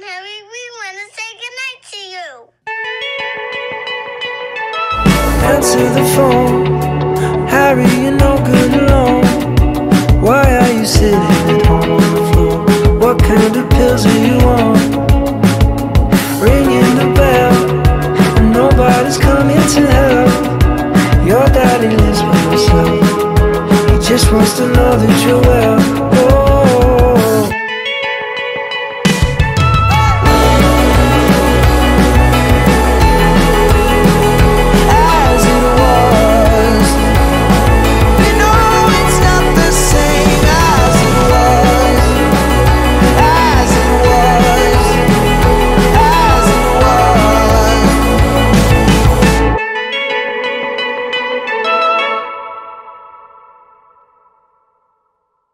Harry, we want to say goodnight to you. Answer the phone, Harry, you're no good alone. Why are you sitting at home on the floor? What kind of pills are you on? Ringing the bell, and nobody's coming to help. Your daddy lives by himself, he just wants to